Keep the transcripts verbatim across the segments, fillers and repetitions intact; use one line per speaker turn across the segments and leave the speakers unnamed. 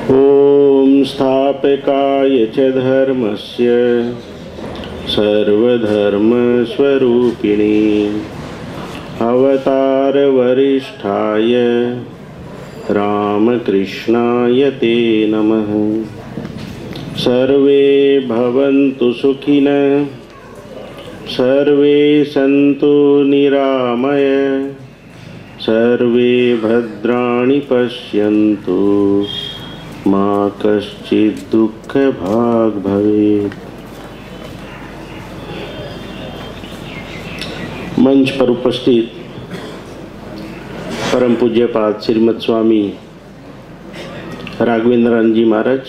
ॐ स्थापकाय च धर्मस्य सर्वधर्मस्वरूपिणे अवतारवरिष्ठाय रामकृष्णाय ते नमः। सर्वे भवन्तु सुखिनः, सर्वे सन्तु निरामय, सर्वे भद्राणि पश्यन्तु, मा कश्चित् दुःखभाग् भवेत्। मंच पर उपस्थित परम पूज्यपाद श्रीमद स्वामी राघवेंद्रानंद जी महाराज,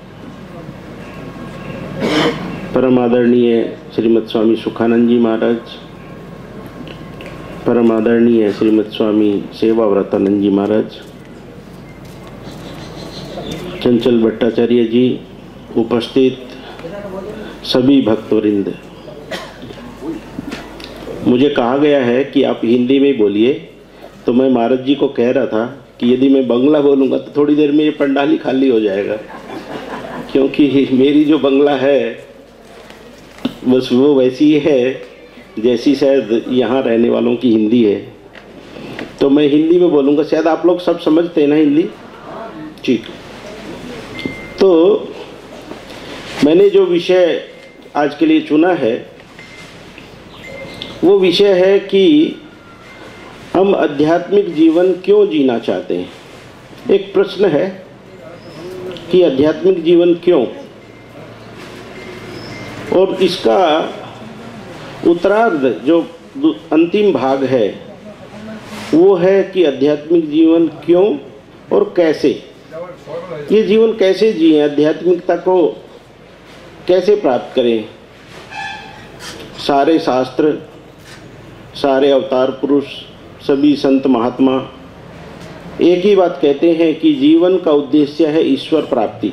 परम आदरणीय श्रीमद स्वामी सुखानंद जी महाराज, परम आदरणीय श्रीमद स्वामी सेवाव्रतानंद जी महाराज, चंचल भट्टाचार्य जी, उपस्थित सभी भक्तवृंद। मुझे कहा गया है कि आप हिंदी में बोलिए, तो मैं महाराज जी को कह रहा था कि यदि मैं बंगला बोलूँगा तो थोड़ी देर में ये पंडाल ही खाली हो जाएगा, क्योंकि मेरी जो बंगला है बस वो वैसी है जैसी शायद यहाँ रहने वालों की हिंदी है। तो मैं हिंदी में बोलूँगा, शायद आप लोग सब समझते हैं ना हिंदी, ठीक। तो मैंने जो विषय आज के लिए चुना है वो विषय है कि हम आध्यात्मिक जीवन क्यों जीना चाहते हैं। एक प्रश्न है कि आध्यात्मिक जीवन क्यों, और इसका उत्तरार्ध जो अंतिम भाग है वो है कि आध्यात्मिक जीवन क्यों और कैसे, ये जीवन कैसे जिए, आध्यात्मिकता को कैसे प्राप्त करें। सारे शास्त्र, सारे अवतार पुरुष, सभी संत महात्मा एक ही बात कहते हैं कि जीवन का उद्देश्य है ईश्वर प्राप्ति।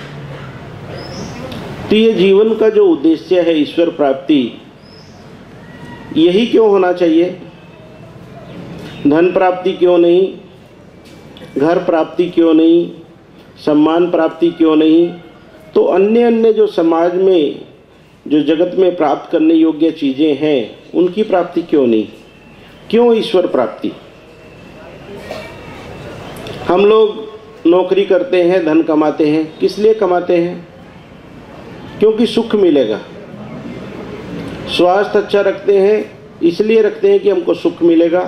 तो ये जीवन का जो उद्देश्य है ईश्वर प्राप्ति, यही क्यों होना चाहिए। धन प्राप्ति क्यों नहीं, घर प्राप्ति क्यों नहीं, सम्मान प्राप्ति क्यों नहीं, तो अन्य अन्य जो समाज में जो जगत में प्राप्त करने योग्य चीज़ें हैं उनकी प्राप्ति क्यों नहीं, क्यों ईश्वर प्राप्ति। हम लोग नौकरी करते हैं, धन कमाते हैं, किस लिए कमाते हैं, क्योंकि सुख मिलेगा। स्वास्थ्य अच्छा रखते हैं इसलिए रखते हैं कि हमको सुख मिलेगा।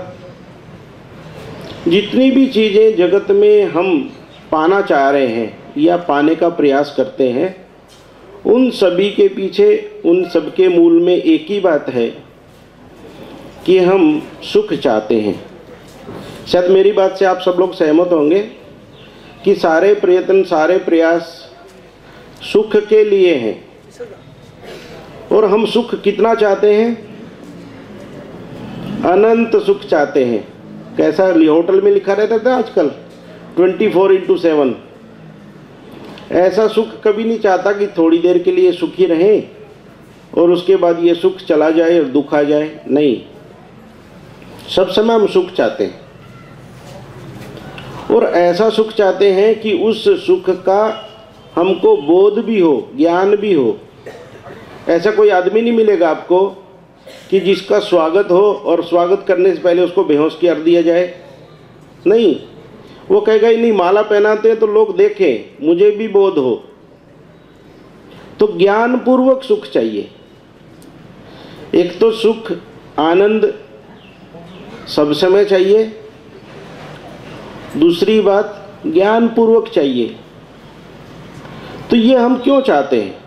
जितनी भी चीज़ें जगत में हम पाना चाह रहे हैं या पाने का प्रयास करते हैं, उन सभी के पीछे, उन सब के मूल में एक ही बात है कि हम सुख चाहते हैं। शायद मेरी बात से आप सब लोग सहमत होंगे कि सारे प्रयत्न, सारे प्रयास सुख के लिए हैं। और हम सुख कितना चाहते हैं, अनंत सुख चाहते हैं। कैसा होटल में लिखा रहता था आजकल, ट्वेंटी फोर इंटू सेवन। ऐसा सुख कभी नहीं चाहता कि थोड़ी देर के लिए सुखी रहें और उसके बाद ये सुख चला जाए और दुख आ जाए, नहीं, सब समय हम सुख चाहते हैं। और ऐसा सुख चाहते हैं कि उस सुख का हमको बोध भी हो, ज्ञान भी हो। ऐसा कोई आदमी नहीं मिलेगा आपको कि जिसका स्वागत हो और स्वागत करने से पहले उसको बेहोश कर दिया जाए, नहीं। वो कहेगा ही नहीं, माला पहनाते हैं तो लोग देखें, मुझे भी बोध हो। तो ज्ञान पूर्वक सुख चाहिए। एक तो सुख, आनंद सब समय चाहिए, दूसरी बात ज्ञान पूर्वक चाहिए। तो ये हम क्यों चाहते हैं।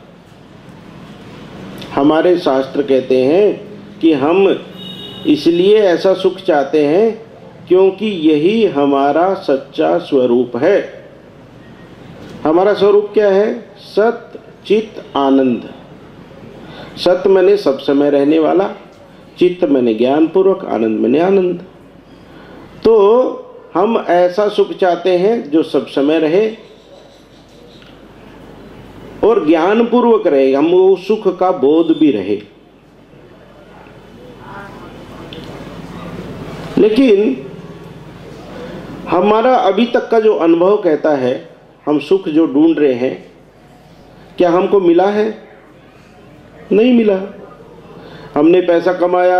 हमारे शास्त्र कहते हैं कि हम इसलिए ऐसा सुख चाहते हैं क्योंकि यही हमारा सच्चा स्वरूप है। हमारा स्वरूप क्या है, सत चित आनंद। सत मैंने सब समय रहने वाला, चित्त मैंने ज्ञान पूर्वक, आनंद मैंने आनंद। तो हम ऐसा सुख चाहते हैं जो सब समय रहे और ज्ञान पूर्वक रहे, हम वो सुख का बोध भी रहे। लेकिन हमारा अभी तक का जो अनुभव कहता है हम सुख जो ढूंढ रहे हैं क्या हमको मिला है? नहीं मिला। हमने पैसा कमाया,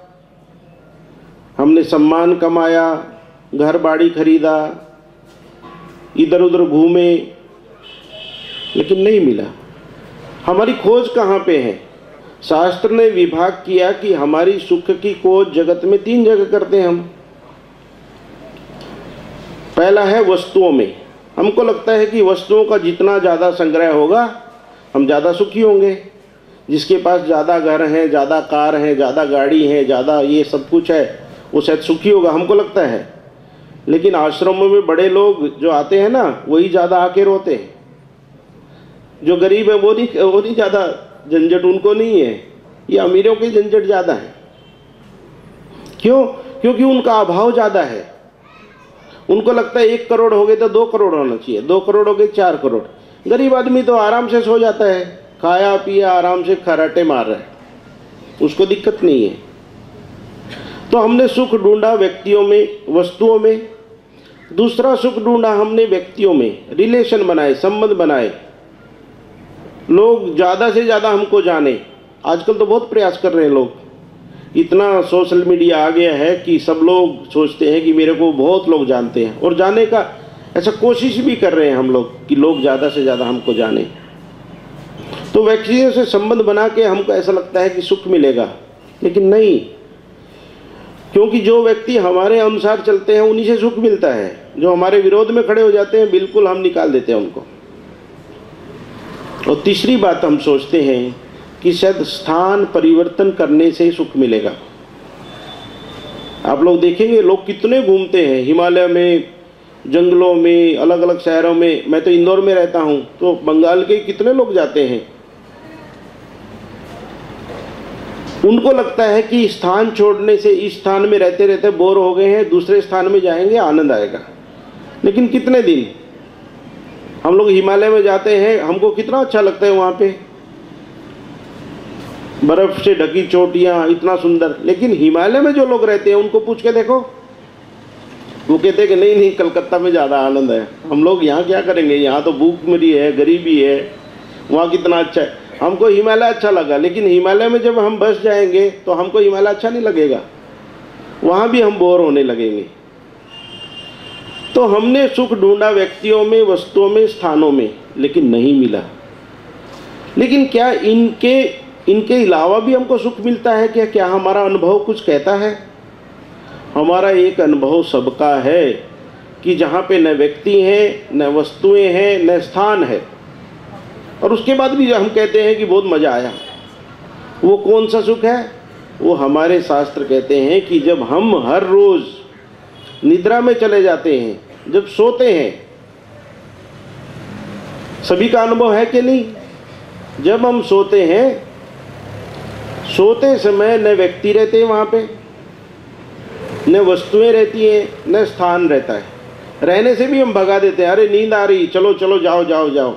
हमने सम्मान कमाया, घर बाड़ी खरीदा, इधर उधर घूमे, लेकिन नहीं मिला। हमारी खोज कहाँ पे है? शास्त्र ने विभाग किया कि हमारी सुख की खोज जगत में तीन जगह करते हैं हम। पहला है वस्तुओं में। हमको लगता है कि वस्तुओं का जितना ज़्यादा संग्रह होगा हम ज़्यादा सुखी होंगे। जिसके पास ज़्यादा घर हैं, ज़्यादा कार हैं, ज़्यादा गाड़ी है, ज़्यादा ये सब कुछ है, वो शायद सुखी होगा, हमको लगता है। लेकिन आश्रमों में बड़े लोग जो आते हैं ना, वही ज़्यादा आके रोते हैं। जो गरीब है वो नहीं वो नहीं ज़्यादा झंझट उनको नहीं है, ये अमीरों के झंझट ज़्यादा है। क्यों? क्योंकि उनका अभाव ज़्यादा है। उनको लगता है एक करोड़ हो गए तो दो करोड़ होना चाहिए, दो करोड़ हो गए चार करोड़। गरीब आदमी तो आराम से सो जाता है, खाया पिया आराम से खराटे मार रहा है, उसको दिक्कत नहीं है। तो हमने सुख ढूंढा व्यक्तियों में, वस्तुओं में। दूसरा सुख ढूंढा हमने व्यक्तियों में, रिलेशन बनाए, संबंध बनाए, लोग ज़्यादा से ज़्यादा हमको जाने। आजकल तो बहुत प्रयास कर रहे हैं लोग, इतना सोशल मीडिया आ गया है कि सब लोग सोचते हैं कि मेरे को बहुत लोग जानते हैं, और जाने का ऐसा कोशिश भी कर रहे हैं हम लोग कि लोग ज़्यादा से ज़्यादा हमको जाने। तो व्यक्तियों से संबंध बना के हमको ऐसा लगता है कि सुख मिलेगा, लेकिन नहीं। क्योंकि जो व्यक्ति हमारे अनुसार चलते हैं उन्हीं से सुख मिलता है। जो हमारे विरोध में खड़े हो जाते हैं बिल्कुल हम निकाल देते हैं उनको। और तीसरी बात हम सोचते हैं कि शायद स्थान परिवर्तन करने से सुख मिलेगा। आप लोग देखेंगे लोग कितने घूमते हैं, हिमालय में, जंगलों में, अलग अलग शहरों में। मैं तो इंदौर में रहता हूँ, तो बंगाल के कितने लोग जाते हैं। उनको लगता है कि स्थान छोड़ने से, इस स्थान में रहते रहते बोर हो गए हैं, दूसरे स्थान में जाएंगे आनंद आएगा। लेकिन कितने दिन हम लोग हिमालय में जाते हैं, हमको कितना अच्छा लगता है वहाँ पे, बर्फ से ढकी चोटियाँ, इतना सुंदर। लेकिन हिमालय में जो लोग रहते हैं उनको पूछ के देखो, वो कहते हैं कि नहीं नहीं कलकत्ता में ज़्यादा आनंद है, हम लोग यहाँ क्या करेंगे, यहाँ तो भूखमरी है, गरीबी है, वहाँ कितना अच्छा है। हमको हिमालय अच्छा लगा, लेकिन हिमालय में जब हम बस जाएंगे तो हमको हिमालय अच्छा नहीं लगेगा, वहाँ भी हम बोर होने लगेंगे। तो हमने सुख ढूंढा व्यक्तियों में, वस्तुओं में, स्थानों में, लेकिन नहीं मिला। लेकिन क्या इनके इनके अलावा भी हमको सुख मिलता है क्या? क्या हमारा अनुभव कुछ कहता है? हमारा एक अनुभव सबका है कि जहाँ पे न व्यक्ति हैं, न वस्तुएं हैं, न स्थान है, और उसके बाद भी हम कहते हैं कि बहुत मज़ा आया। वो कौन सा सुख है? वो हमारे शास्त्र कहते हैं कि जब हम हर रोज़ निद्रा में चले जाते हैं, जब सोते हैं, सभी का अनुभव है कि नहीं? जब हम सोते हैं, सोते समय न व्यक्ति रहते हैं वहाँ पे, न वस्तुएं रहती हैं, न स्थान रहता है। रहने से भी हम भगा देते हैं, अरे नींद आ रही, चलो चलो जाओ जाओ जाओ।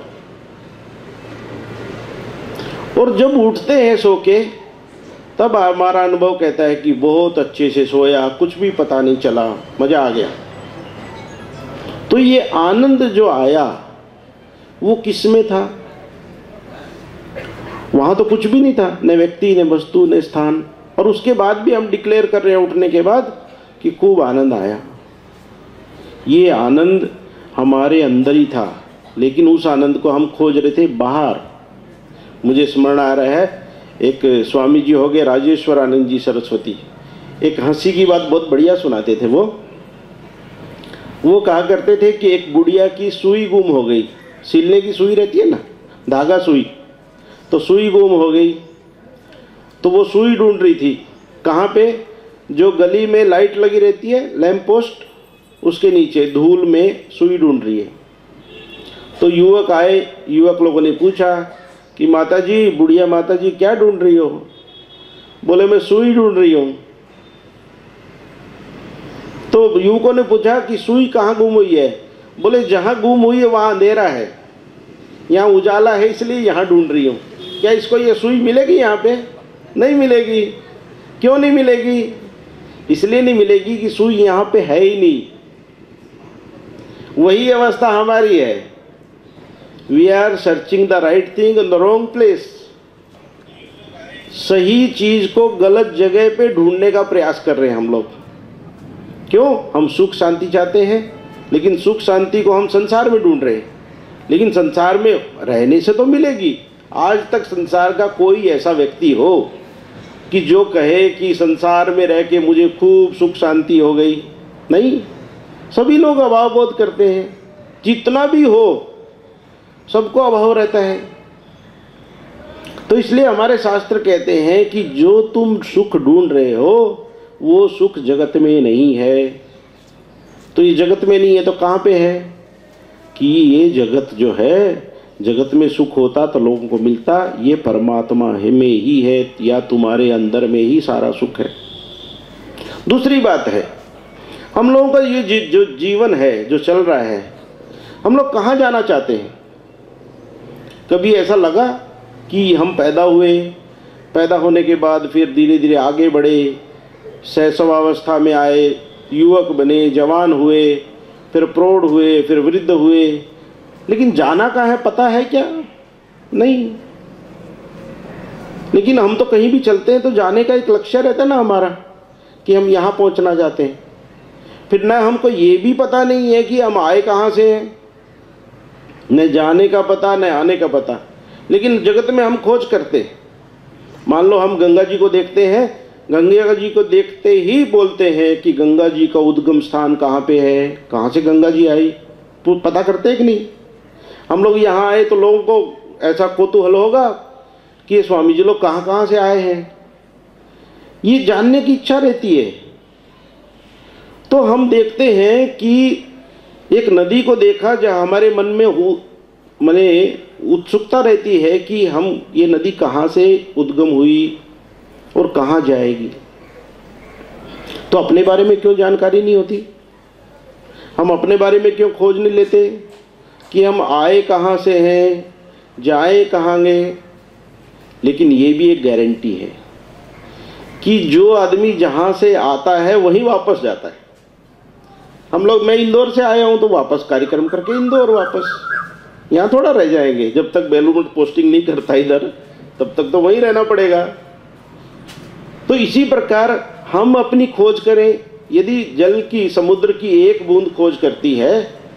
और जब उठते हैं सो के, तब हमारा अनुभव कहता है कि बहुत अच्छे से सोया, कुछ भी पता नहीं चला, मज़ा आ गया। तो ये आनंद जो आया वो किस में था? वहाँ तो कुछ भी नहीं था, न व्यक्ति, न वस्तु, न स्थान। और उसके बाद भी हम डिक्लेयर कर रहे हैं उठने के बाद कि खूब आनंद आया। ये आनंद हमारे अंदर ही था, लेकिन उस आनंद को हम खोज रहे थे बाहर। मुझे स्मरण आ रहा है, एक स्वामी जी हो गए, राजेश्वर आनंद जी सरस्वती, एक हंसी की बात बहुत बढ़िया सुनाते थे। वो वो कहा करते थे कि एक गुड़िया की सुई गुम हो गई। सिलने की सुई रहती है ना, धागा सुई, तो सुई गुम हो गई। तो वो सुई ढूंढ रही थी कहाँ पे? जो गली में लाइट लगी रहती है, लैंप पोस्ट, उसके नीचे धूल में सुई ढूंढ रही है। तो युवक आए, युवक लोगों ने पूछा कि माता जी, बुढ़िया माता जी, क्या ढूंढ रही हो? बोले मैं सुई ढूंढ रही हूँ। तो युवकों ने पूछा कि सुई कहाँ गुम हुई है? बोले जहाँ गुम हुई है वहाँ अंधेरा है, यहाँ उजाला है, इसलिए यहाँ ढूंढ रही हूँ। क्या इसको ये सुई मिलेगी यहाँ पे? नहीं मिलेगी। क्यों नहीं मिलेगी? इसलिए नहीं मिलेगी कि सुई यहाँ पे है ही नहीं। वही अवस्था हमारी है we are searching the right thing in the wrong place. सही चीज को गलत जगह पे ढूंढने का प्रयास कर रहे हैं हम लोग। क्यों? हम सुख शांति चाहते हैं, लेकिन सुख शांति को हम संसार में ढूंढ रहे हैं। लेकिन संसार में रहने से तो मिलेगी। आज तक संसार का कोई ऐसा व्यक्ति हो कि जो कहे कि संसार में रह के मुझे खूब सुख शांति हो गई? नहीं, सभी लोग अभाव बोध करते हैं। जितना भी हो सबको अभाव रहता है। तो इसलिए हमारे शास्त्र कहते हैं कि जो तुम सुख ढूंढ रहे हो वो सुख जगत में नहीं है। तो ये जगत में नहीं है तो कहाँ पे है? कि ये जगत जो है, जगत में सुख होता तो लोगों को मिलता, ये परमात्मा है में ही है, या तुम्हारे अंदर में ही सारा सुख है। दूसरी बात है, हम लोगों का ये जी, जो जीवन है जो चल रहा है, हम लोग कहाँ जाना चाहते हैं? कभी ऐसा लगा कि हम पैदा हुए, पैदा होने के बाद फिर धीरे धीरे आगे बढ़े, शैशवावस्था में आए, युवक बने, जवान हुए, फिर प्रौढ़ हुए, फिर वृद्ध हुए, लेकिन जाना कहाँ है पता है क्या? नहीं। लेकिन हम तो कहीं भी चलते हैं तो जाने का एक लक्ष्य रहता है ना हमारा, कि हम यहाँ पहुँचना चाहते हैं। फिर ना हमको ये भी पता नहीं है कि हम आए कहाँ से हैं, न जाने का पता न आने का पता, लेकिन जगत में हम खोज करते हैं। मान लो हम गंगा जी को देखते हैं, गंगा जी को देखते ही बोलते हैं कि गंगा जी का उद्गम स्थान कहाँ पे है, कहाँ से गंगा जी आई, तो पता करते हैं कि नहीं? हम लोग यहाँ आए तो लोगों को ऐसा कौतूहल होगा कि स्वामी जी लोग कहाँ कहाँ से आए हैं, ये जानने की इच्छा रहती है। तो हम देखते हैं कि एक नदी को देखा जहाँ हमारे मन में मने उत्सुकता रहती है कि हम ये नदी कहाँ से उद्गम हुई और कहाँ जाएगी। तो अपने बारे में क्यों जानकारी नहीं होती? हम अपने बारे में क्यों खोज नहीं लेते कि हम आए कहाँ से हैं, जाए कहाँ गए? लेकिन ये भी एक गारंटी है कि जो आदमी जहाँ से आता है वहीं वापस जाता है। हम लोग, मैं इंदौर से आया हूँ तो वापस कार्यक्रम करके इंदौर वापस, यहाँ थोड़ा रह जाएंगे। जब तक बेलूर पोस्टिंग नहीं करता इधर, तब तक तो वहीं रहना पड़ेगा। तो इसी प्रकार हम अपनी खोज करें। यदि जल की, समुद्र की एक बूंद खोज करती है,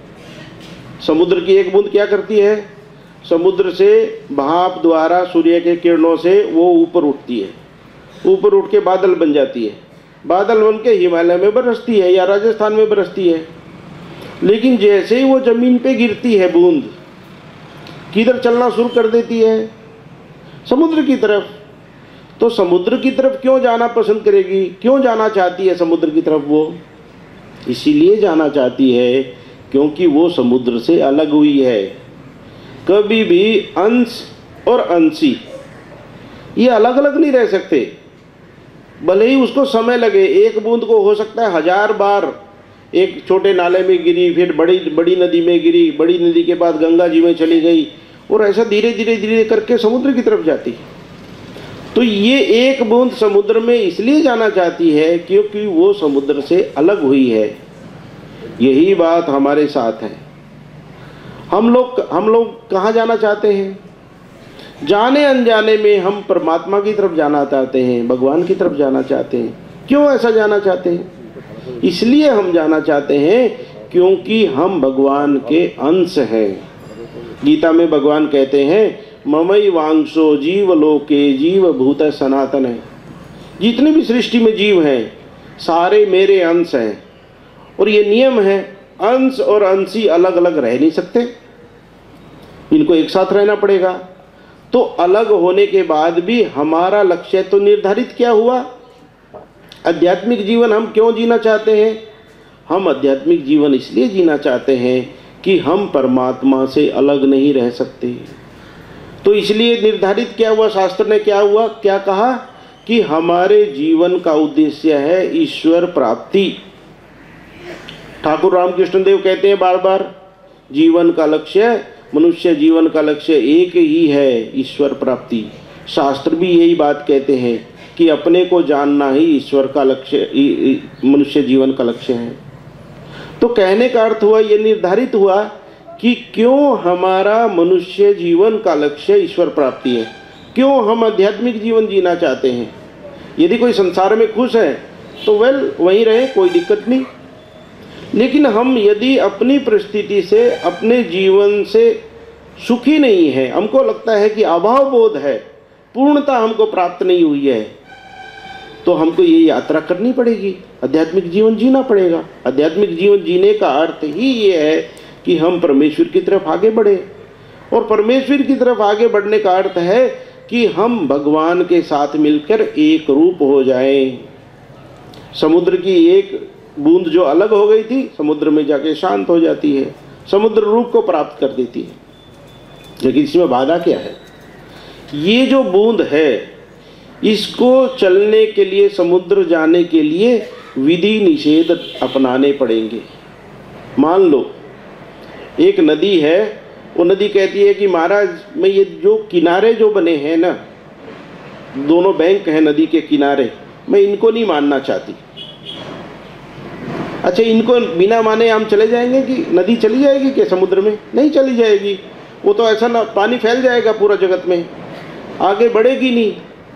समुद्र की एक बूंद क्या करती है? समुद्र से भाप द्वारा सूर्य के किरणों से वो ऊपर उठती है, ऊपर उठ के बादल बन जाती है, बादल बन के हिमालय में बरसती है या राजस्थान में बरसती है। लेकिन जैसे ही वो जमीन पे गिरती है बूंद, किधर चलना शुरू कर देती है? समुद्र की तरफ। तो समुद्र की तरफ क्यों जाना पसंद करेगी? क्यों जाना चाहती है समुद्र की तरफ? वो इसीलिए जाना चाहती है क्योंकि वो समुद्र से अलग हुई है। कभी भी अंश और अंशी ये अलग अलग नहीं रह सकते, भले ही उसको समय लगे। एक बूंद को हो सकता है हजार बार एक छोटे नाले में गिरी, फिर बड़ी बड़ी नदी में गिरी, बड़ी नदी के बाद गंगा जी में चली गई, और ऐसा धीरे धीरे धीरे करके समुद्र की तरफ जाती। तो ये एक बूंद समुद्र में इसलिए जाना चाहती है क्योंकि वो समुद्र से अलग हुई है। यही बात हमारे साथ है। हम लोग हम लोग कहाँ जाना चाहते हैं? जाने अनजाने में हम परमात्मा की तरफ जाना चाहते हैं, भगवान की तरफ जाना चाहते हैं। क्यों ऐसा जाना चाहते हैं? इसलिए हम जाना चाहते हैं क्योंकि हम भगवान के अंश हैं। गीता में भगवान कहते हैं, ममई वांशो जीव लोके जीव भूत सनातन है। जितने भी सृष्टि में जीव हैं सारे मेरे अंश हैं। और ये नियम है, अंश और अंशी अलग अलग रह नहीं सकते, इनको एक साथ रहना पड़ेगा। तो अलग होने के बाद भी हमारा लक्ष्य तो निर्धारित क्या हुआ? आध्यात्मिक जीवन हम क्यों जीना चाहते हैं? हम आध्यात्मिक जीवन इसलिए जीना चाहते हैं कि हम परमात्मा से अलग नहीं रह सकते। तो इसलिए निर्धारित क्या हुआ? शास्त्र ने क्या हुआ क्या कहा कि हमारे जीवन का उद्देश्य है ईश्वर प्राप्ति। ठाकुर रामकृष्ण देव कहते हैं बार बार, जीवन का लक्ष्य, मनुष्य जीवन का लक्ष्य एक ही है, ईश्वर प्राप्ति। शास्त्र भी यही बात कहते हैं कि अपने को जानना ही ईश्वर का लक्ष्य, मनुष्य जीवन का लक्ष्य है। तो कहने का अर्थ हुआ, ये निर्धारित हुआ कि क्यों हमारा मनुष्य जीवन का लक्ष्य ईश्वर प्राप्ति है, क्यों हम आध्यात्मिक जीवन जीना चाहते हैं। यदि कोई संसार में खुश है तो वेल वहीं रहे, कोई दिक्कत नहीं। लेकिन हम यदि अपनी परिस्थिति से, अपने जीवन से सुखी नहीं है, हमको लगता है कि अभाव बोध है, पूर्णता हमको प्राप्त नहीं हुई है, तो हमको ये यात्रा करनी पड़ेगी, आध्यात्मिक जीवन जीना पड़ेगा। आध्यात्मिक जीवन जीने का अर्थ ही ये है कि हम परमेश्वर की तरफ आगे बढ़े, और परमेश्वर की तरफ आगे बढ़ने का अर्थ है कि हम भगवान के साथ मिलकर एक रूप हो जाएं। समुद्र की एक बूंद जो अलग हो गई थी, समुद्र में जाके शांत हो जाती है, समुद्र रूप को प्राप्त कर देती है। लेकिन इसमें बाधा क्या है? ये जो बूंद है, इसको चलने के लिए, समुद्र जाने के लिए विधि निषेध अपनाने पड़ेंगे। मान लो एक नदी है, वो नदी कहती है कि महाराज मैं ये जो किनारे जो बने हैं ना, दोनों बैंक हैं नदी के किनारे, मैं इनको नहीं मानना चाहती। अच्छा, इनको बिना माने हम चले जाएंगे कि नदी चली जाएगी क्या समुद्र में? नहीं चली जाएगी, वो तो ऐसा ना, पानी फैल जाएगा पूरा जगत में, आगे बढ़ेगी नहीं।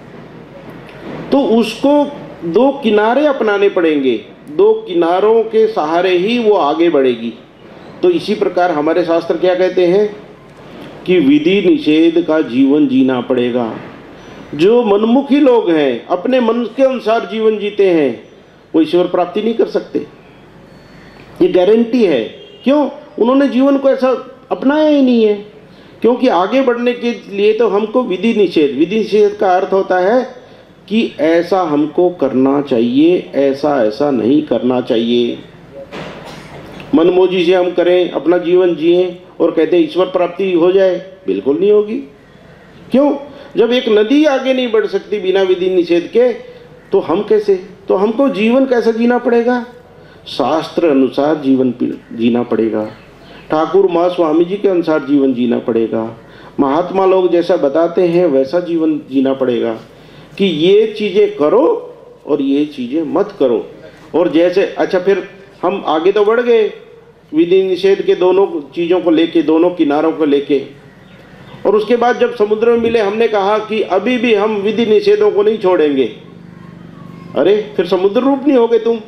तो उसको दो किनारे अपनाने पड़ेंगे, दो किनारों के सहारे ही वो आगे बढ़ेगी। तो इसी प्रकार हमारे शास्त्र क्या कहते हैं कि विधि निषेध का जीवन जीना पड़ेगा। जो मनमुखी लोग हैं, अपने मन के अनुसार जीवन जीते हैं, वो ईश्वर प्राप्ति नहीं कर सकते, ये गारंटी है। क्यों? उन्होंने जीवन को ऐसा अपनाया ही नहीं है। क्योंकि आगे बढ़ने के लिए तो हमको विधि निषेध, विधि निषेध का अर्थ होता है कि ऐसा हमको करना चाहिए, ऐसा ऐसा नहीं करना चाहिए। मनमौजी से हम करें, अपना जीवन जिएं और कहते हैं ईश्वर प्राप्ति हो जाए, बिल्कुल नहीं होगी। क्यों? जब एक नदी आगे नहीं बढ़ सकती बिना विधि निषेध के, तो हम कैसे? तो हमको जीवन कैसा जीना पड़ेगा? शास्त्र अनुसार जीवन जीना पड़ेगा, ठाकुर माँ स्वामी जी के अनुसार जीवन जीना पड़ेगा, महात्मा लोग जैसा बताते हैं वैसा जीवन जीना पड़ेगा कि ये चीज़ें करो और ये चीज़ें मत करो। और जैसे, अच्छा फिर हम आगे तो बढ़ गए विधि निषेध के दोनों चीज़ों को लेके, दोनों किनारों को लेके, और उसके बाद जब समुद्र में मिले हमने कहा कि अभी भी हम विधि निषेधों को नहीं छोड़ेंगे। अरे फिर समुद्र रूप नहीं होगे तुम।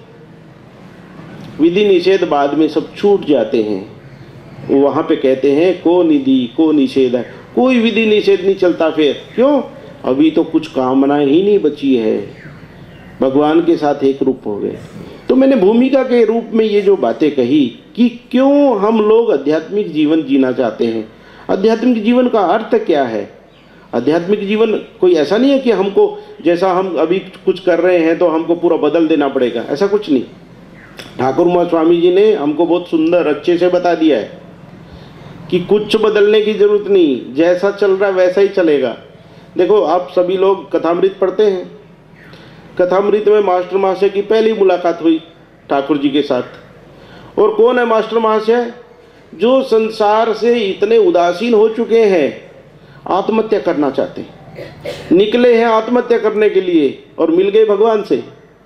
विधि निषेध बाद में सब छूट जाते हैं, वहाँ पे कहते हैं को निधि को निषेध है, कोई विधि निषेध नहीं चलता। फिर क्यों? अभी तो कुछ कामनाएं ही नहीं बची है, भगवान के साथ एक रूप हो गए। तो मैंने भूमिका के रूप में ये जो बातें कही कि क्यों हम लोग आध्यात्मिक जीवन जीना चाहते हैं। आध्यात्मिक जीवन का अर्थ क्या है? आध्यात्मिक जीवन कोई ऐसा नहीं है कि हमको जैसा हम अभी कुछ कर रहे हैं तो हमको पूरा बदल देना पड़ेगा, ऐसा कुछ नहीं। ठाकुर माँ स्वामी जी ने हमको बहुत सुंदर अच्छे से बता दिया है कि कुछ बदलने की जरूरत नहीं, जैसा चल रहा है वैसा ही चलेगा। देखो, आप सभी लोग कथामृत पढ़ते हैं, कथामृत में मास्टर महाशय की पहली मुलाकात हुई ठाकुर जी के साथ। और कौन है मास्टर महाशय? जो संसार से इतने उदासीन हो चुके हैं, आत्महत्या करना चाहते हैं, निकले हैं आत्महत्या करने के लिए और मिल गए भगवान से।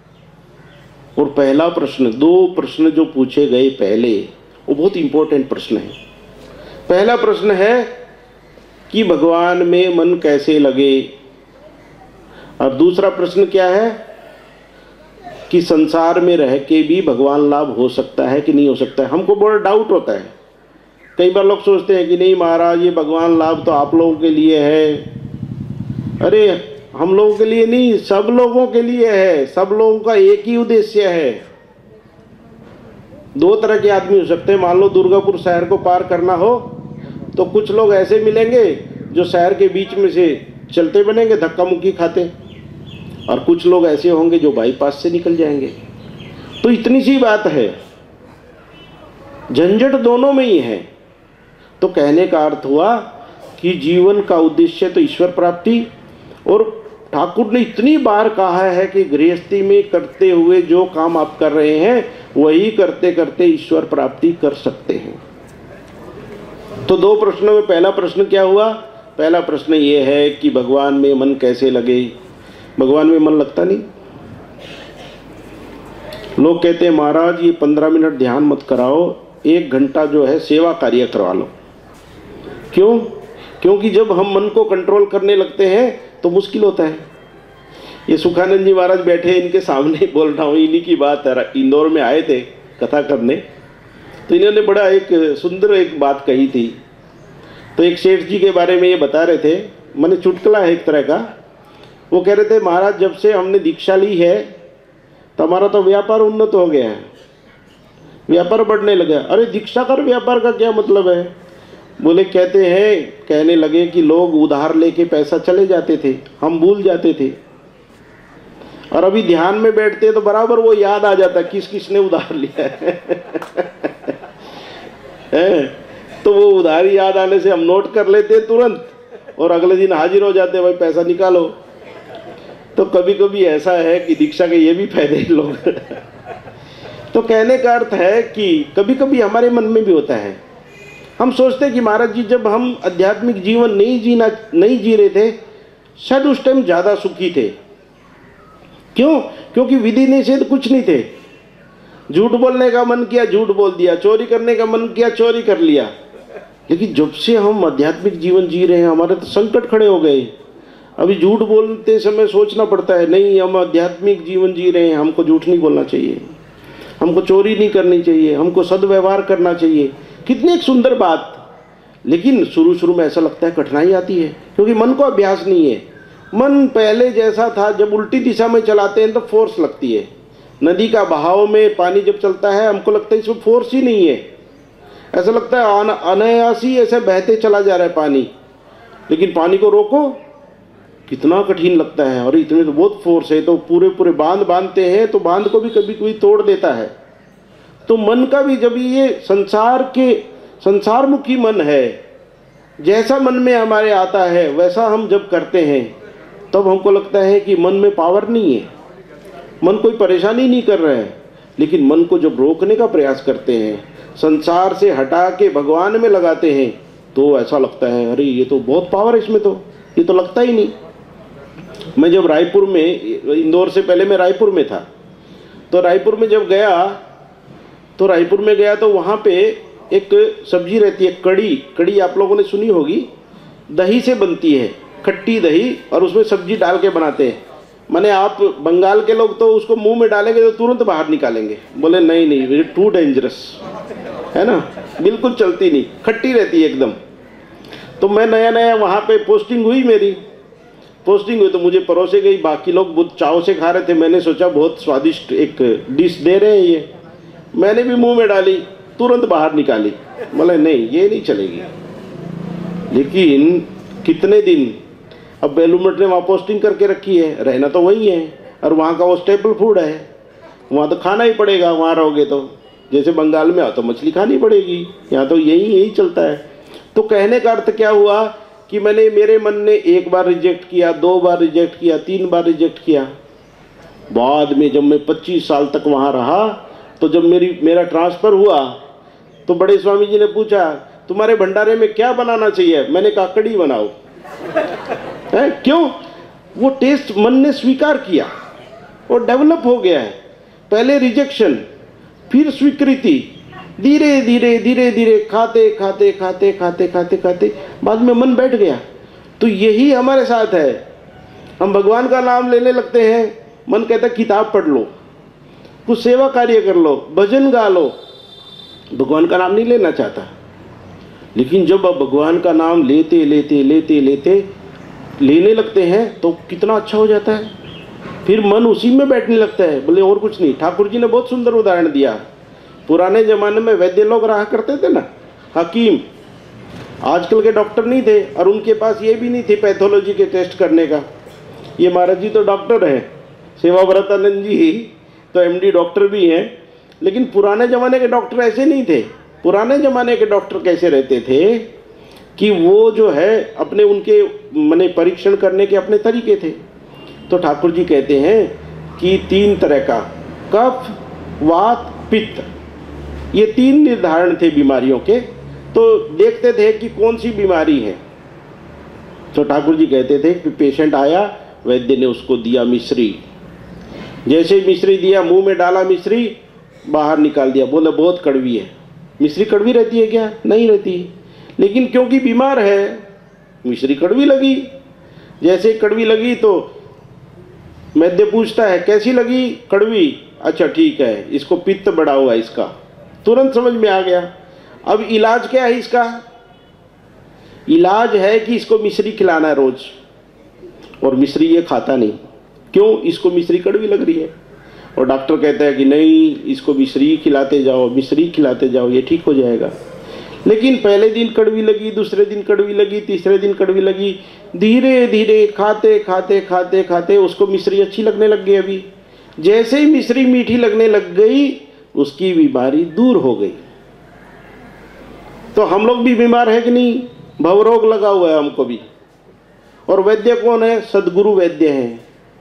और पहला प्रश्न, दो प्रश्न जो पूछे गए पहले, वो बहुत इंपॉर्टेंट प्रश्न है। पहला प्रश्न है कि भगवान में मन कैसे लगे, और दूसरा प्रश्न क्या है कि संसार में रह के भी भगवान लाभ हो सकता है कि नहीं हो सकता है। हमको बड़ा डाउट होता है, कई बार लोग सोचते हैं कि नहीं महाराज ये भगवान लाभ तो आप लोगों के लिए है। अरे हम लोगों के लिए नहीं, सब लोगों के लिए है, सब लोगों का एक ही उद्देश्य है। दो तरह के आदमी हो सकते हैं। मान लो दुर्गापुर शहर को पार करना हो तो कुछ लोग ऐसे मिलेंगे जो शहर के बीच में से चलते बनेंगे धक्का मुक्की खाते, और कुछ लोग ऐसे होंगे जो बाईपास से निकल जाएंगे। तो इतनी सी बात है, झंझट दोनों में ही है। तो कहने का अर्थ हुआ कि जीवन का उद्देश्य तो ईश्वर प्राप्ति, और ठाकुर ने इतनी बार कहा है कि गृहस्थी में करते हुए जो काम आप कर रहे हैं वही करते करते ईश्वर प्राप्ति कर सकते हैं। तो दो प्रश्नों में पहला प्रश्न क्या हुआ? पहला प्रश्न ये है कि भगवान में मन कैसे लगे। भगवान में मन लगता नहीं। लोग कहते हैं महाराज ये पंद्रह मिनट ध्यान मत कराओ, एक घंटा जो है सेवा कार्य करवा लो। क्यों? क्योंकि जब हम मन को कंट्रोल करने लगते हैं तो मुश्किल होता है। ये सुखानंद जी महाराज बैठे, इनके सामने बोल रहा हूँ, इन्हीं की बात है। इंदौर में आए थे कथा करने, तो इन्होंने बड़ा एक सुंदर एक बात कही थी। तो एक सेठ जी के बारे में ये बता रहे थे, मैंने चुटकुला है एक तरह का। वो कह रहे थे, महाराज जब से हमने दीक्षा ली है तो हमारा तो व्यापार उन्नत हो गया है, व्यापार बढ़ने लगा। अरे दीक्षा कर व्यापार का क्या मतलब है? बोले कहते हैं, कहने लगे कि लोग उधार लेके पैसा चले जाते थे, हम भूल जाते थे, और अभी ध्यान में बैठते तो बराबर वो याद आ जाता किस किसने उधार लिया है, है? तो वो उधारी याद आने से हम नोट कर लेते तुरंत, और अगले दिन हाजिर हो जाते, भाई पैसा निकालो। तो कभी कभी ऐसा है कि दीक्षा के ये भी फायदे लोग तो कहने का अर्थ है कि कभी कभी हमारे मन में भी होता है, हम सोचते हैं कि महाराज जी जब हम आध्यात्मिक जीवन नहीं जीना नहीं जी रहे थे, शायद उस टाइम ज़्यादा सुखी थे। क्यों? क्योंकि विधि निषेध कुछ नहीं थे। झूठ बोलने का मन किया, झूठ बोल दिया, चोरी करने का मन किया, चोरी कर लिया। लेकिन जब से हम आध्यात्मिक जीवन जी रहे हैं, हमारे तो संकट खड़े हो गए। अभी झूठ बोलते समय सोचना पड़ता है, नहीं हम आध्यात्मिक जीवन जी रहे हैं, हमको झूठ नहीं बोलना चाहिए, हमको चोरी नहीं करनी चाहिए, हमको सद्व्यवहार करना चाहिए। कितनी एक सुंदर बात। लेकिन शुरू शुरू में ऐसा लगता है कठिनाई आती है, क्योंकि मन को अभ्यास नहीं है। मन पहले जैसा था, जब उल्टी दिशा में चलाते हैं तो फोर्स लगती है। नदी का बहाव में पानी जब चलता है, हमको लगता है इसमें फोर्स ही नहीं है, ऐसा लगता है अनायास ही ऐसे बहते चला जा रहा है पानी। लेकिन पानी को रोको कितना कठिन लगता है, और इतने तो बहुत फोर्स है, तो पूरे पूरे बांध बांधते हैं तो बांध को भी कभी कभी तोड़ देता है। तो मन का भी जब ये संसार के संसारमुखी मन है, जैसा मन में हमारे आता है वैसा हम जब करते हैं, तब हमको लगता है कि मन में पावर नहीं है, मन कोई परेशानी नहीं कर रहा है। लेकिन मन को जब रोकने का प्रयास करते हैं, संसार से हटा के भगवान में लगाते हैं, तो ऐसा लगता है अरे ये तो बहुत पावर है इसमें, तो ये तो लगता ही नहीं। मैं जब रायपुर में, इंदौर से पहले मैं रायपुर में था, तो रायपुर में जब गया तो रायपुर में गया तो वहाँ पे एक सब्जी रहती है कड़ी। कड़ी आप लोगों ने सुनी होगी, दही से बनती है, खट्टी दही, और उसमें सब्जी डाल के बनाते हैं। माने आप बंगाल के लोग तो उसको मुंह में डालेंगे तो तुरंत बाहर निकालेंगे, बोले नहीं नहीं ये टू डेंजरस है ना, बिल्कुल चलती नहीं, खट्टी रहती है एकदम। तो मैं नया नया वहाँ पे पोस्टिंग हुई, मेरी पोस्टिंग हुई तो मुझे परोसे गई, बाकी लोग बहुत चाव से खा रहे थे। मैंने सोचा बहुत स्वादिष्ट एक डिश दे रहे हैं ये, मैंने भी मुंह में डाली, तुरंत बाहर निकाली, बोले नहीं ये नहीं चलेगी। लेकिन कितने दिन, अब बेलूमठ ने वहाँ पोस्टिंग करके रखी है, रहना तो वही है, और वहाँ का वो स्टेपल फूड है, वहाँ तो खाना ही पड़ेगा। वहाँ रहोगे तो जैसे बंगाल में आओ तो मछली खानी पड़ेगी, यहाँ तो यही यही चलता है। तो कहने का अर्थ क्या हुआ कि मैंने, मेरे मन ने एक बार रिजेक्ट किया, दो बार रिजेक्ट किया, तीन बार रिजेक्ट किया। बाद में जब मैं पच्चीस साल तक वहाँ रहा, तो जब मेरी मेरा ट्रांसफ़र हुआ तो बड़े स्वामी जी ने पूछा तुम्हारे भंडारे में क्या बनाना चाहिए? मैंने कहा कड़ी बनाओ। है क्यों? वो टेस्ट मन ने स्वीकार किया, वो डेवलप हो गया है। पहले रिजेक्शन, फिर स्वीकृति, धीरे धीरे धीरे धीरे खाते खाते खाते खाते खाते खाते बाद में मन बैठ गया। तो यही हमारे साथ है, हम भगवान का नाम लेने लगते हैं, मन कहता है किताब पढ़ लो, कुछ सेवा कार्य कर लो, भजन गा लो, भगवान का नाम नहीं लेना चाहता। लेकिन जब आप भगवान का नाम लेते लेते लेते लेते लेने लगते हैं तो कितना अच्छा हो जाता है, फिर मन उसी में बैठने लगता है, बोले और कुछ नहीं। ठाकुर जी ने बहुत सुंदर उदाहरण दिया। पुराने ज़माने में वैद्य लोग रहा करते थे ना, हकीम, आजकल के डॉक्टर नहीं थे, और उनके पास ये भी नहीं थे पैथोलॉजी के टेस्ट करने का। ये महाराज जी तो डॉक्टर हैं, सेवाव्रतानंद जी तो एमडी डॉक्टर भी हैं, लेकिन पुराने ज़माने के डॉक्टर ऐसे नहीं थे। पुराने ज़माने के डॉक्टर कैसे रहते थे कि वो जो है अपने उनके माने परीक्षण करने के अपने तरीके थे। तो ठाकुर जी कहते हैं कि तीन तरह का, कफ, वात, पित्त, ये तीन निर्धारण थे बीमारियों के। तो देखते थे कि कौन सी बीमारी है। तो ठाकुर जी कहते थे कि पेशेंट आया, वैद्य ने उसको दिया मिश्री, जैसे मिश्री दिया, मुंह में डाला मिश्री, बाहर निकाल दिया, बोले बहुत कड़वी है। मिश्री कड़वी रहती है क्या? नहीं रहती। लेकिन क्योंकि बीमार है, मिश्री कड़वी लगी। जैसे कड़वी लगी तो वैद्य पूछता है कैसी लगी? कड़वी। अच्छा ठीक है, इसको पित्त बढ़ा हुआ है इसका। तुरंत समझ में आ गया। अब इलाज क्या है इसका? इलाज है कि इसको मिश्री खिलाना है रोज, और मिश्री ये खाता नहीं। क्यों? इसको मिश्री कड़वी लग रही है। और डॉक्टर कहता है कि नहीं, इसको मिश्री खिलाते जाओ, मिश्री खिलाते जाओ, ये ठीक हो जाएगा। लेकिन पहले दिन कड़वी लगी, दूसरे दिन कड़वी लगी, तीसरे दिन कड़वी लगी। धीरे धीरे खाते खाते खाते खाते उसको मिश्री अच्छी लगने लग गई। अभी जैसे ही मिश्री मीठी लगने लग गई, उसकी बीमारी दूर हो गई। तो हम लोग भी बीमार हैं कि नहीं? भवरोग लगा हुआ है हमको भी। और वैद्य कौन है? सदगुरु वैद्य हैं।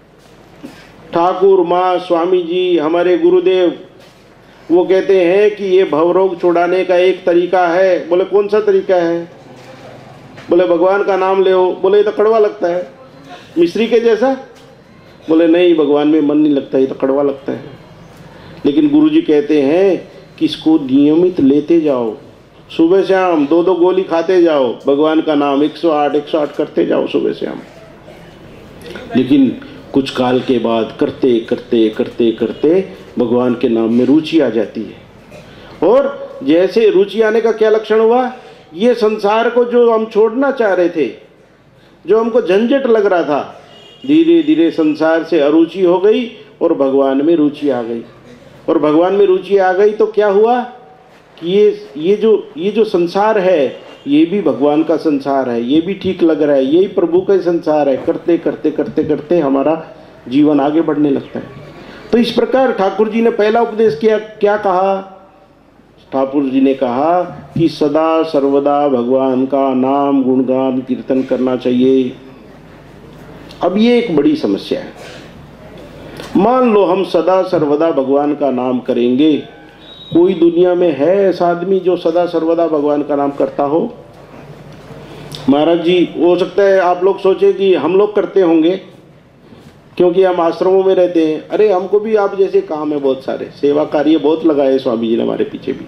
ठाकुर माँ स्वामी जी हमारे गुरुदेव, वो कहते हैं कि ये भवरोग छुड़ाने का एक तरीका है। बोले कौन सा तरीका है? बोले भगवान का नाम ले। बोले ये तो कड़वा लगता है, मिश्री के जैसा। बोले नहीं, भगवान में मन नहीं लगता, ये तो कड़वा लगता है। लेकिन गुरुजी कहते हैं कि इसको नियमित लेते जाओ, सुबह शाम दो दो गोली खाते जाओ, भगवान का नाम एक सौ आठ एक सौ आठ करते जाओ सुबह शाम। लेकिन कुछ काल के बाद करते करते करते करते भगवान के नाम में रुचि आ जाती है। और जैसे रुचि आने का क्या लक्षण हुआ? ये संसार को जो हम छोड़ना चाह रहे थे, जो हमको झंझट लग रहा था, धीरे धीरे संसार से अरुचि हो गई और भगवान में रुचि आ गई। और भगवान में रुचि आ गई तो क्या हुआ कि ये ये जो ये जो संसार है, ये भी भगवान का संसार है, ये भी ठीक लग रहा है, यही प्रभु का संसार है। करते करते करते करते हमारा जीवन आगे बढ़ने लगता है। तो इस प्रकार ठाकुर जी ने पहला उपदेश किया। क्या कहा? ठाकुर जी ने कहा कि सदा सर्वदा भगवान का नाम गुणगान कीर्तन करना चाहिए। अब ये एक बड़ी समस्या है। मान लो हम सदा सर्वदा भगवान का नाम करेंगे, कोई दुनिया में है ऐसा आदमी जो सदा सर्वदा भगवान का नाम करता हो? महाराज जी, हो सकता है आप लोग सोचे कि हम लोग करते होंगे क्योंकि हम आश्रमों में रहते हैं। अरे हमको भी आप जैसे काम है, बहुत सारे सेवा कार्य बहुत लगाए स्वामी जी ने हमारे पीछे भी।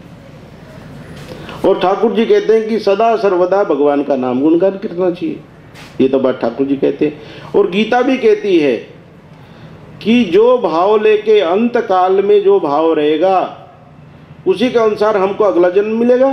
और ठाकुर जी कहते हैं कि सदा सर्वदा भगवान का नाम गुणगान करना चाहिए। ये तो बात ठाकुर जी कहते हैं। और गीता भी कहती है कि जो भाव लेके अंत काल में जो भाव रहेगा, उसी के अनुसार हमको अगला जन्म मिलेगा।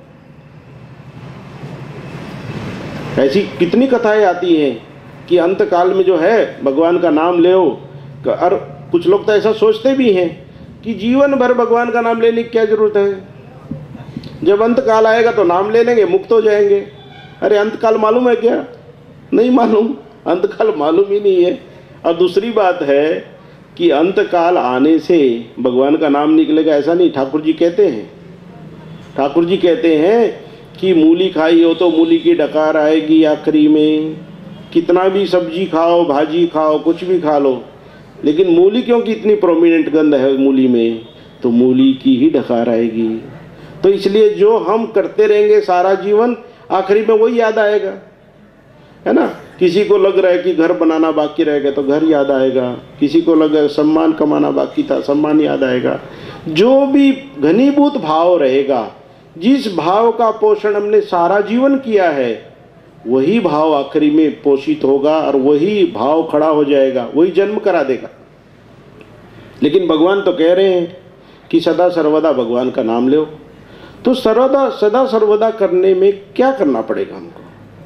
ऐसी कितनी कथाएं आती हैं कि अंत काल में जो है भगवान का नाम ले। और कुछ लोग तो ऐसा सोचते भी हैं कि जीवन भर भगवान का नाम लेने की क्या जरूरत है, जब अंत काल आएगा तो नाम ले लेंगे, मुक्त हो जाएंगे। अरे अंत काल मालूम है क्या? नहीं मालूम, अंत काल मालूम ही नहीं है। और दूसरी बात है कि अंत काल आने से भगवान का नाम निकलेगा ऐसा नहीं। ठाकुर जी कहते हैं ठाकुर जी कहते हैं कि मूली खाई हो तो मूली की डकार आएगी आखिरी में। कितना भी सब्जी खाओ, भाजी खाओ, कुछ भी खा लो, लेकिन मूली क्योंकि इतनी प्रोमिनेंट गंध है मूली में, तो मूली की ही डकार आएगी। तो इसलिए जो हम करते रहेंगे सारा जीवन, आखिरी में वही याद आएगा, है ना। किसी को लग रहा है कि घर बनाना बाकी रह गया तो घर याद आएगा, किसी को लग रहा है सम्मान कमाना बाकी था, सम्मान याद आएगा। जो भी घनीभूत भाव रहेगा, जिस भाव का पोषण हमने सारा जीवन किया है, वही भाव आखिरी में पोषित होगा और वही भाव खड़ा हो जाएगा, वही जन्म करा देगा। लेकिन भगवान तो कह रहे हैं कि सदा सर्वदा भगवान का नाम लो। तो सर्वदा सदा सर्वदा करने में क्या करना पड़ेगा? हमको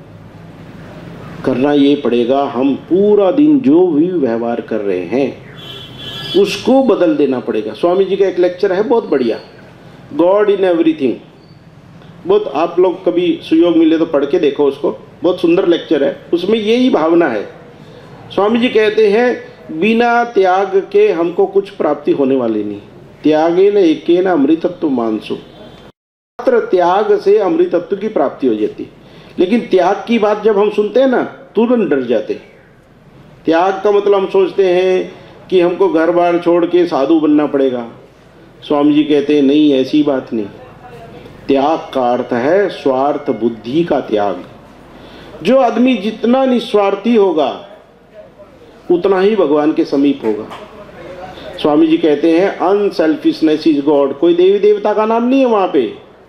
करना ये पड़ेगा, हम पूरा दिन जो भी व्यवहार कर रहे हैं उसको बदल देना पड़ेगा। स्वामी जी का एक लेक्चर है बहुत बढ़िया, गॉड इन एवरीथिंग। बहुत आप लोग कभी सुयोग मिले तो पढ़ के देखो उसको, बहुत सुंदर लेक्चर है। उसमें यही भावना है। स्वामी जी कहते हैं बिना त्याग के हमको कुछ प्राप्ति होने वाली नहीं। त्यागे न एके न अमृतत्व मानसु, मात्र त्याग से अमृतत्व की प्राप्ति हो जाती। लेकिन त्याग की बात जब हम सुनते हैं ना, तुरंत डर जाते। त्याग का मतलब हम सोचते हैं कि हमको घर बार छोड़ के साधु बनना पड़ेगा। स्वामी जी कहते हैं नहीं, ऐसी बात नहीं। त्याग का अर्थ है स्वार्थ बुद्धि का त्याग। जो आदमी जितना निस्वार्थी होगा उतना ही भगवान के समीप होगा। स्वामी जी कहते हैं अनसेल्फिशनेस इज गॉड। कोई देवी देवता का नाम नहीं है वहाँ पे,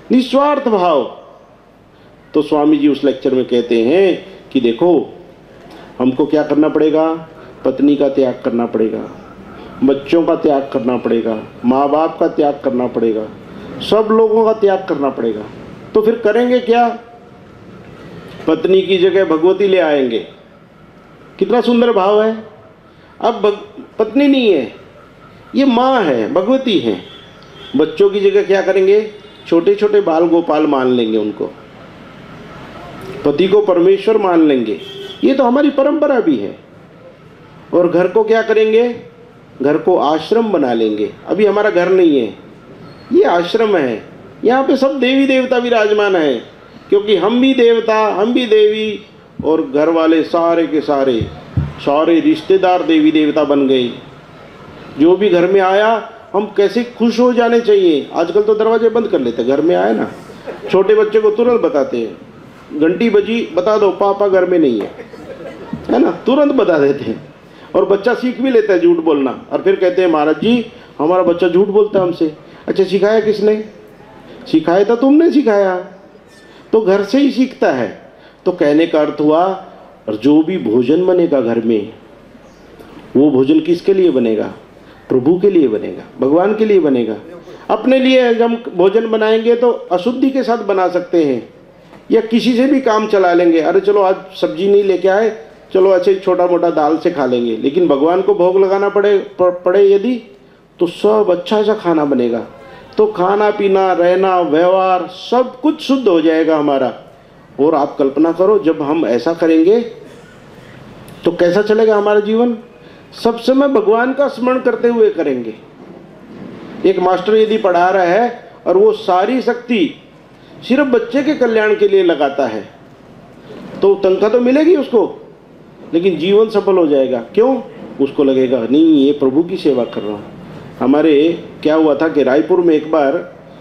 निस्वार्थ भाव। तो स्वामी जी उस लेक्चर में कहते हैं कि देखो हमको क्या करना पड़ेगा, पत्नी का त्याग करना पड़ेगा, बच्चों का त्याग करना पड़ेगा, माँ बाप का त्याग करना पड़ेगा, सब लोगों का त्याग करना पड़ेगा। तो फिर करेंगे क्या? पत्नी की जगह भगवती ले आएंगे। कितना सुंदर भाव है। अब पत्नी नहीं है, ये माँ है, भगवती है। बच्चों की जगह क्या करेंगे? छोटे छोटे बाल गोपाल मान लेंगे उनको, पति को परमेश्वर मान लेंगे। ये तो हमारी परंपरा भी है। और घर को क्या करेंगे? घर को आश्रम बना लेंगे। अभी हमारा घर नहीं है, ये आश्रम है। यहाँ पे सब देवी देवता विराजमान है, क्योंकि हम भी देवता, हम भी देवी, और घर वाले सारे के सारे सारे रिश्तेदार देवी देवता बन गए। जो भी घर में आया हम कैसे खुश हो जाने चाहिए। आजकल तो दरवाजे बंद कर लेते, घर में आए ना, छोटे बच्चे को तुरंत बताते हैं, घंटी बजी बता दो पापा घर में नहीं है, है ना, तुरंत बता देते हैं। और बच्चा सीख भी लेता है झूठ बोलना, और फिर कहते हैं महाराज जी हमारा बच्चा झूठ बोलता है हमसे। अच्छा सिखाया किसने? सिखाया तो तुमने सिखाया। तो घर से ही सीखता है। तो कहने का अर्थ हुआ, और जो भी भोजन बनेगा घर में, वो भोजन किसके लिए बनेगा? प्रभु के लिए बनेगा, भगवान के लिए बनेगा। अपने लिए हम भोजन बनाएंगे तो अशुद्धि के साथ बना सकते हैं, या किसी से भी काम चला लेंगे। अरे चलो आज सब्जी नहीं लेके आए, चलो ऐसे छोटा मोटा दाल से खा लेंगे। लेकिन भगवान को भोग लगाना पड़े पड़े यदि, तो सब अच्छा सा खाना बनेगा। तो खाना पीना, रहना, व्यवहार सब कुछ शुद्ध हो जाएगा हमारा। और आप कल्पना करो जब हम ऐसा करेंगे तो कैसा चलेगा हमारा जीवन? सब समय भगवान का स्मरण करते हुए करेंगे। एक मास्टर यदि पढ़ा रहा है और वो सारी शक्ति सिर्फ बच्चे के कल्याण के लिए लगाता है, तो तनख्वाह तो मिलेगी उसको, लेकिन जीवन सफल हो जाएगा। क्यों? उसको लगेगा नहीं ये प्रभु की सेवा कर रहा हूँ। हमारे क्या हुआ था कि रायपुर में एक बार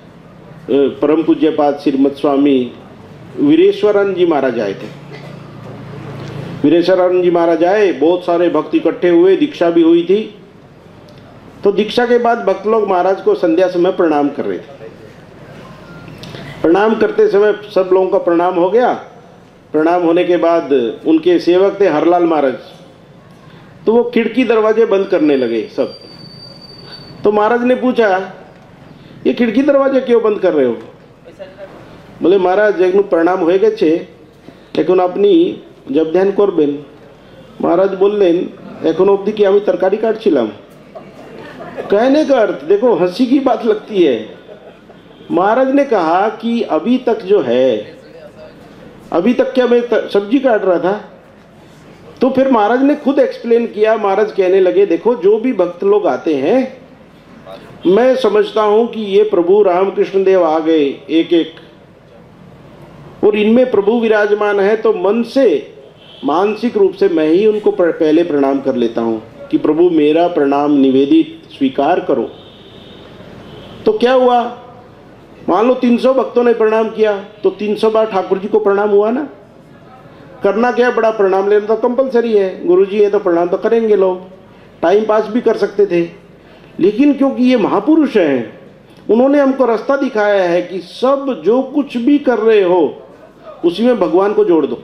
परम पूज्यपाद श्रीमद स्वामी वीरेश्वरानंद जी महाराज आए थे। वीरेश्वरानंद जी महाराज आए, बहुत सारे भक्त इकट्ठे हुए, दीक्षा भी हुई थी। तो दीक्षा के बाद भक्त लोग महाराज को संध्या समय प्रणाम कर रहे थे। प्रणाम करते समय सब लोगों का प्रणाम हो गया। प्रणाम होने के बाद उनके सेवक थे हरलाल महाराज, तो वो खिड़की दरवाजे बंद करने लगे सब। तो महाराज ने पूछा ये खिड़की दरवाजे क्यों बंद कर रहे हो? बोले महाराज एक प्रणाम हो गए छे, लेकिन अपनी जब ध्यान करबेन। महाराज बोलें एखोन अब्दि कि आमी तरकारी काटछिलाम। कहने का अर्थ देखो, हंसी की बात लगती है। महाराज ने कहा कि अभी तक जो है, अभी तक क्या मैं सब्जी काट रहा था? तो फिर महाराज ने खुद एक्सप्लेन किया। महाराज कहने लगे देखो जो भी भक्त लोग आते हैं, मैं समझता हूं कि ये प्रभु रामकृष्ण देव आ गए एक एक, और इनमें प्रभु विराजमान है, तो मन से मानसिक रूप से मैं ही उनको पहले प्रणाम कर लेता हूं कि प्रभु मेरा प्रणाम निवेदित स्वीकार करो। तो क्या हुआ, मान लो तीन सौ भक्तों ने प्रणाम किया, तो तीन सौ बार ठाकुर जी को प्रणाम हुआ ना। करना क्या बड़ा, प्रणाम लेना तो कंपलसरी है। गुरु जी है तो प्रणाम तो करेंगे लोग, टाइम पास भी कर सकते थे। लेकिन क्योंकि ये महापुरुष हैं, उन्होंने हमको रास्ता दिखाया है कि सब जो कुछ भी कर रहे हो उसी में भगवान को जोड़ दो।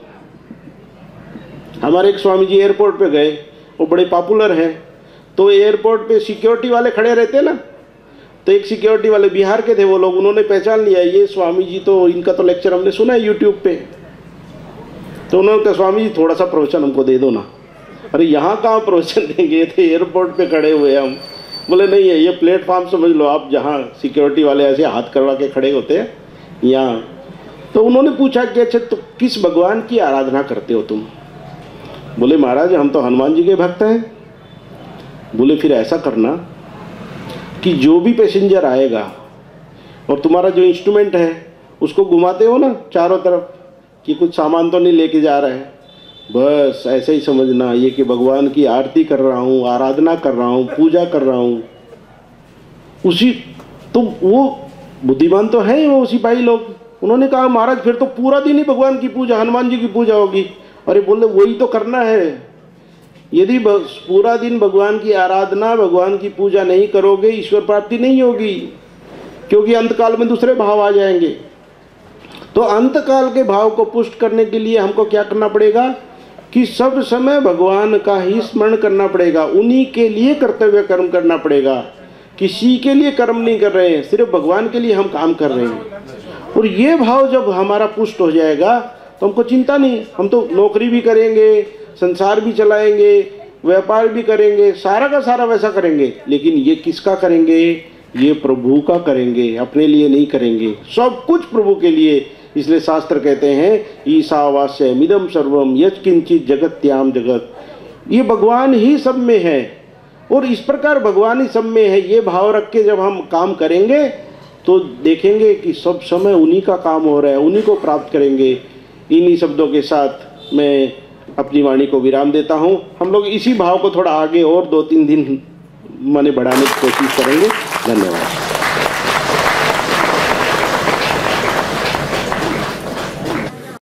हमारे एक स्वामी जी एयरपोर्ट पे गए, वो बड़े पॉपुलर हैं, तो एयरपोर्ट पे सिक्योरिटी वाले खड़े रहते ना, तो एक सिक्योरिटी वाले बिहार के थे वो लोग, उन्होंने पहचान लिया ये स्वामी जी, तो इनका तो लेक्चर हमने सुना है यूट्यूब पे। तो उन्होंने कहा स्वामी जी थोड़ा सा प्रवचन हमको दे दो ना। अरे यहाँ कहाँ प्रवचन देंगे, थे एयरपोर्ट पे खड़े हुए हम। बोले नहीं है, ये प्लेटफॉर्म समझ लो आप, जहाँ सिक्योरिटी वाले ऐसे हाथ करवा के खड़े होते हैं यहाँ। तो उन्होंने पूछा कि अच्छा तो किस भगवान की आराधना करते हो तुम? बोले महाराज हम तो हनुमान जी के भक्त हैं। बोले फिर ऐसा करना कि जो भी पैसेंजर आएगा और तुम्हारा जो इंस्ट्रूमेंट है उसको घुमाते हो ना चारों तरफ, कि कुछ सामान तो नहीं लेके जा रहा है, बस ऐसे ही समझना ये कि भगवान की आरती कर रहा हूँ, आराधना कर रहा हूँ, पूजा कर रहा हूँ। उसी तो वो बुद्धिमान तो है वो सिपाही लोग। उन्होंने कहा महाराज फिर तो पूरा दिन ही भगवान की पूजा, हनुमान जी की पूजा होगी। अरे बोले वही तो करना है। यदि पूरा दिन भगवान की आराधना, भगवान की पूजा नहीं करोगे, ईश्वर प्राप्ति नहीं होगी, क्योंकि अंतकाल में दूसरे भाव आ जाएंगे। तो अंतकाल के भाव को पुष्ट करने के लिए हमको क्या करना पड़ेगा कि सब समय भगवान का ही स्मरण करना पड़ेगा, उन्हीं के लिए कर्तव्य कर्म करना पड़ेगा। किसी के लिए कर्म नहीं कर रहे हैं, सिर्फ भगवान के लिए हम काम कर रहे हैं। और ये भाव जब हमारा पुष्ट हो जाएगा तो हमको चिंता नहीं, हम तो नौकरी भी करेंगे, संसार भी चलाएंगे, व्यापार भी करेंगे, सारा का सारा वैसा करेंगे, लेकिन ये किसका करेंगे? ये प्रभु का करेंगे, अपने लिए नहीं करेंगे, सब कुछ प्रभु के लिए। इसलिए शास्त्र कहते हैं ईशावास्य मिदम सर्वम यत् किंचित जगत्याम जगत, ये भगवान ही सब में है और इस प्रकार भगवान ही सब में है। ये भाव रख के जब हम काम करेंगे तो देखेंगे कि सब समय उन्हीं का काम हो रहा है, उन्हीं को प्राप्त करेंगे। इन्हीं शब्दों के साथ मैं अपनी वाणी को विराम देता हूँ। हम लोग इसी भाव को थोड़ा आगे और दो तीन दिन माने बढ़ाने की कोशिश करेंगे। धन्यवाद।